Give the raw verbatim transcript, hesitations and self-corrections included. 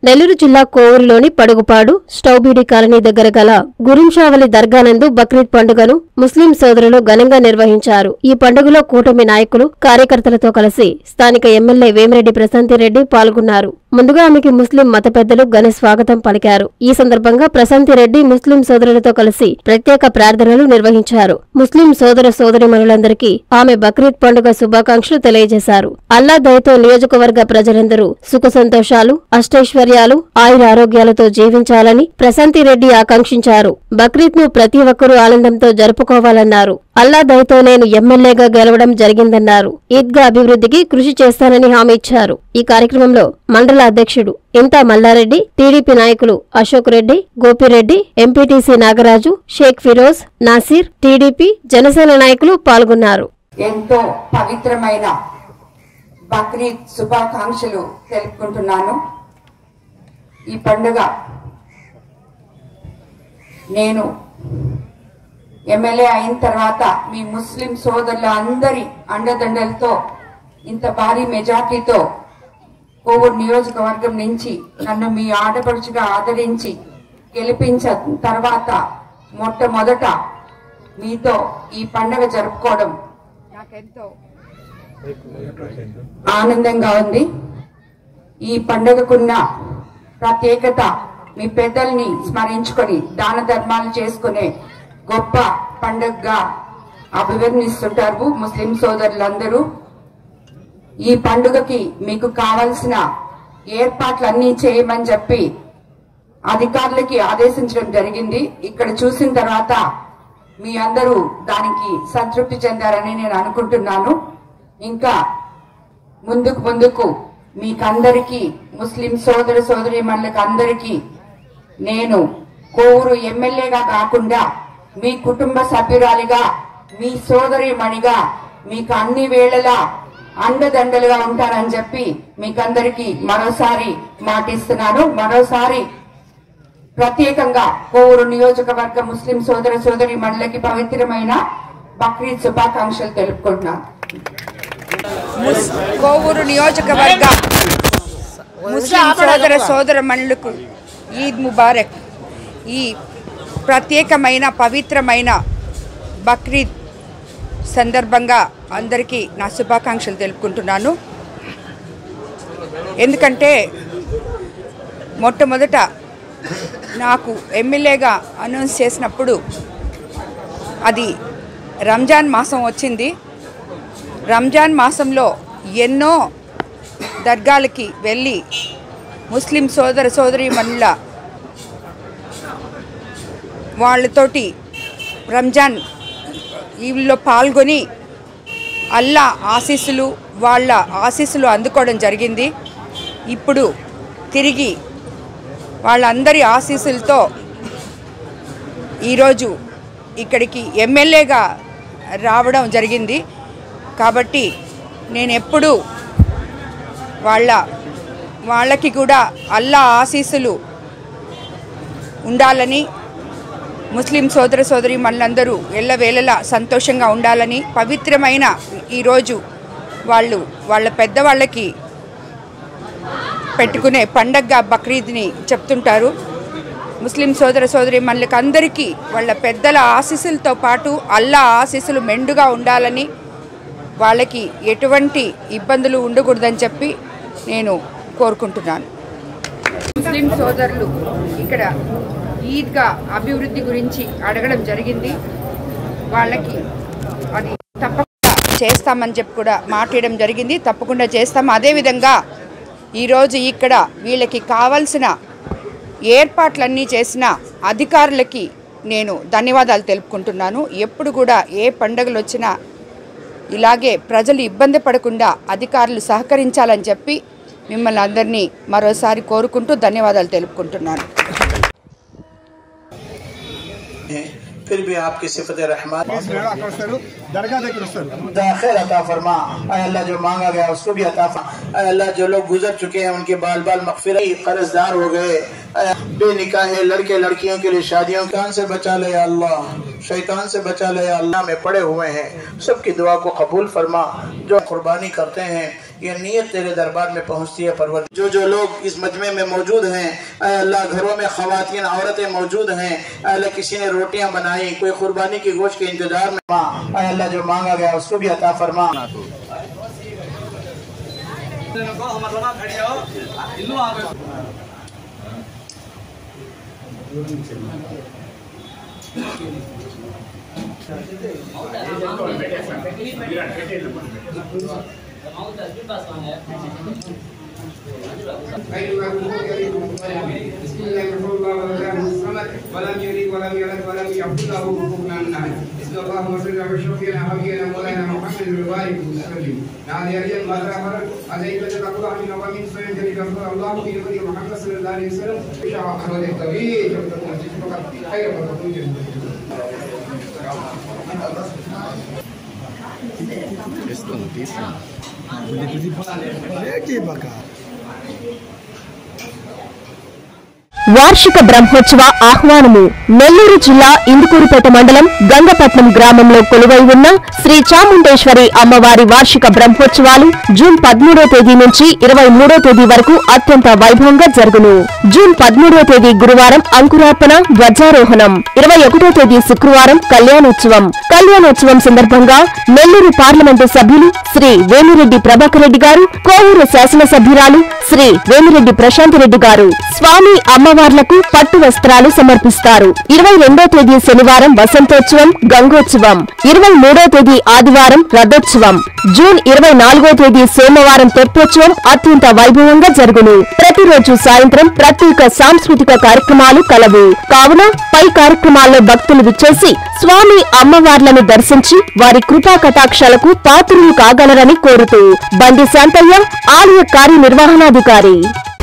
నెల్లూరు జిల్లా కోవూరులోని పడుగుపాడు స్టౌబీడి కాలనీ దగ్గర గల గురింషావలి దర్గానందు బక్రీద్ పండుగను ముస్లిం సోదరులు ఘనంగా నిర్వహించారు. ఈ పండుగలో కూటమి నాయకులు, కార్యకర్తలతో కలిసి స్థానిక ఎమ్మెల్యే వేమిరెడ్డి ప్రశాంతిరెడ్డి పాల్గొన్నారు. ముందుగా ఆమెకి ముస్లిం మత పెద్దలు ఘన స్వాగతం పలికారు. ఈ సందర్భంగా ప్రశాంతిరెడ్డి ముస్లిం సోదరులతో కలిసి ప్రత్యేక ప్రార్థనలు నిర్వహించారు. ముస్లిం సోదర సోదరీమణులందరికీ ఆమె బక్రీద్ పండుగ శుభాకాంక్షలు తెలియజేశారు. అల్లా దయతో నియోజకవర్గ ప్రజలందరూ సుఖ సంతోషాలు, అష్టైశ్వర్యాలు, ఆయురారోగ్యాలతో జీవించాలని ప్రశాంతిరెడ్డి ఆకాంక్షించారు. బక్రీద్ ను ప్రతి ఒక్కరూ ఆనందంతో జరుపుకోవాలన్నారు. అల్లా దయతో నేను ఎమ్మెల్యేగా గెలవడం జరిగిందన్నారు. ఈద్గా అభివృద్ధికి కృషి చేస్తానని హామీ ఇచ్చారు. ఈ కార్యక్రమంలో మండల అధ్యక్షుడు ఇంతా మల్లారెడ్డి, టీడీపీ నాయకులు అశోక్ రెడ్డి, గోపిరెడ్డి, ఎంపీటీసీ నాగరాజు, షేక్ ఫిరోజ్, నాసిర్, టీడీపీ, జనసేన నాయకులు పాల్గొన్నారు. ఎంతో పవిత్రమైన బక్రీద్ శుభాకాంక్షలు తెలుపుకుంటున్నాను. ఈ పండుగ నేను ఎమ్మెల్యే అయిన తర్వాత మీ ముస్లిం సోదరుల అందరి అండదండలతో ఇంత భారీ మెజార్టీతో కోవూరు నియోజకవర్గం నుంచి నన్ను మీ ఆడపడుచుగా ఆదరించి గెలిపించిన తర్వాత మొట్టమొదట మీతో ఈ పండుగ జరుపుకోవడం నాకెంతో ఆనందంగా ఉంది. ఈ పండుగకున్న ప్రత్యేకత మీ పెద్దల్ని స్మరించుకొని దాన ధర్మాలు చేసుకునే గొప్ప పండుగగా అభివర్ణిస్తుంటారు ముస్లిం సోదరులందరూ. ఈ పండుగకి మీకు కావలసిన ఏర్పాట్లన్నీ చేయమని చెప్పి అధికారులకి ఆదేశించడం జరిగింది. ఇక్కడ చూసిన తర్వాత మీ అందరూ దానికి సంతృప్తి చెందారని నేను అనుకుంటున్నాను. ఇంకా ముందుకు ముందుకు మీకందరికీ ముస్లిం సోదర సోదరీమణులకు అందరికీ నేను కోవూరు ఎమ్మెల్యేగా కాకుండా మీ కుటుంబ సభ్యురాలిగా, మీ సోదరీమణిగా మీకు అన్ని వేళలా అండదండలుగా ఉంటానని చెప్పి మీకందరికీ మరోసారి మాటిస్తున్నాను. మరోసారి ప్రత్యేకంగా కోవూరు నియోజకవర్గ ముస్లిం సోదర సోదరీమణులకి పవిత్రమైన బక్రీద్ శుభాకాంక్షలు తెలుపుకుంటున్నాను. కోవూరు నియోజకవర్గ ముస్లిం సోదర సోదరమణులకు ఈద్ ముబారక్. ఈ ప్రత్యేకమైన పవిత్రమైన బక్రీద్ సందర్భంగా అందరికీ నా శుభాకాంక్షలు తెలుపుకుంటున్నాను. ఎందుకంటే మొట్టమొదట నాకు ఎమ్మెల్యేగా అనౌన్స్ చేసినప్పుడు అది రంజాన్ మాసం వచ్చింది. రంజాన్ మాసంలో ఎన్నో దర్గాలకి వెళ్ళి ముస్లిం సోదర సోదరీమణుల వాళ్ళతోటి రంజాన్ ఈలో పాల్గొని అల్లా ఆశీస్సులు వాళ్ళ ఆశీస్సులు అందుకోవడం జరిగింది. ఇప్పుడు తిరిగి వాళ్ళందరి ఆశీస్సులతో ఈరోజు ఇక్కడికి ఎమ్మెల్యేగా రావడం జరిగింది. కాబట్టి నేను ఎప్పుడూ వాళ్ళ వాళ్ళకి కూడా అల్లా ఆశీస్సులు ఉండాలని, ముస్లిం సోదర సోదరి మనందరూ ఎల్లవేళలా సంతోషంగా ఉండాలని, పవిత్రమైన ఈరోజు వాళ్ళు వాళ్ళ పెద్దవాళ్ళకి పెట్టుకునే పండగగా బక్రీద్ని చెప్తుంటారు. ముస్లిం సోదర సోదరి మనలకు అందరికీ వాళ్ళ పెద్దల ఆశీస్సులతో పాటు అల్లా ఆశీస్సులు మెండుగా ఉండాలని, వాళ్ళకి ఎటువంటి ఇబ్బందులు ఉండకూడదని చెప్పి నేను కోరుకుంటున్నాను. ముస్లిం సోదరులు ఇక్కడ ఈద్గా అభివృద్ధి గురించి అడగడం జరిగింది. వాళ్ళకి అది తప్పకుండా చేస్తామని చెప్పి కూడా మాట్లాడడం జరిగింది. తప్పకుండా చేస్తాము. అదేవిధంగా ఈరోజు ఇక్కడ వీళ్ళకి కావాల్సిన ఏర్పాట్లన్నీ చేసిన అధికారులకి నేను ధన్యవాదాలు తెలుపుకుంటున్నాను. ఎప్పుడు కూడా ఏ పండుగలు వచ్చినా ఇలాగే ప్రజలు ఇబ్బంది పడకుండా అధికారులు సహకరించాలని చెప్పి మిమ్మల్ని అందరినీ మరోసారి కోరుకుంటూ ధన్యవాదాలు తెలుపుకుంటున్నాను. फिर भी आपकी सिफत रहमान खैर अता फरमा। अल्लाह जो मांगा गया उसको भी अता फरमा। अल्लाह जो लोग गुजर चुके हैं उनके बाल बाल मगफिरत कर्जदार हो गए, बेनिकाह लड़के लड़कियों के लिए शादियों शैतान से बचा ले अल्लाह, शैतान से बचा ले अल्लाह में पड़े हुए हैं सबकी दुआ को कबूल फरमा। जो कुर्बानी करते हैं ये नीयत तेरे दरबार में पहुंचती है परवर। जो जो लोग इस मजमे में मौजूद हैं अल्लाह, घरों में खवातीन औरतें मौजूद हैं अल्लाह, किसी ने रोटियां बनाई, कोई कुर्बानी की गोश्त के इंतजार में, अल्लाह जो मांगा गया उसको भी अता फरमा। వార్షిక బ్రహ్మోత్సవ ఆహ్వానము. నెల్లూరు జిల్లా ఇందుకూరుపేట మండలం గంగపట్నం గ్రామంలో కొలువై ఉన్న శ్రీ చాముండేశ్వరి అమ్మవారి వార్షిక బ్రహ్మోత్సవాలు జూన్ పదమూడో తేదీ నుంచి ఇరవై మూడో తేదీ వరకు అత్యంత వైభవంగా జరుగును. జూన్ పదమూడో తేదీ గురువారం అంకురార్పణ, ధ్వజారోహణం, ఇరవై ఒకటో తేదీ శుక్రవారం కళ్యాణోత్సవం. కళ్యాణోత్సవం సందర్భంగా నెల్లూరు పార్లమెంటు సభ్యులు శ్రీ వేమిరెడ్డి ప్రభాకర్ రెడ్డి గారు, కోవూరు శాసనసభ్యురాలు శ్రీ వేమిరెడ్డి ప్రశాంత్ రెడ్డి గారు స్వామి అమ్మవార్లకు పట్టు వస్త్రాలు సమర్పిస్తారు. ఇరవై రెండో తేదీ శనివారం వసంతోత్సవం, గంగోత్సవం. ఇరవై మూడో తేదీ ఆదివారం రథోత్సవం. జూన్ ఇరవై నాలుగో తేదీ సోమవారం తెప్పోత్సవం అత్యంత వైభవంగా జరుగును. ప్రతిరోజు సాయంత్రం ప్రత్యేక సాంస్కృతిక కార్యక్రమాలు కలవు. కావున పై కార్యక్రమాల్లో భక్తులు విచ్చేసి స్వామి అమ్మవార్లను దర్శించి వారి కృపా కటాక్షాలకు పాత్రులు కాగలరని కోరుతూ బండి శాంతయ్య, ఆలయ కార్యనిర్వహణాధికారి.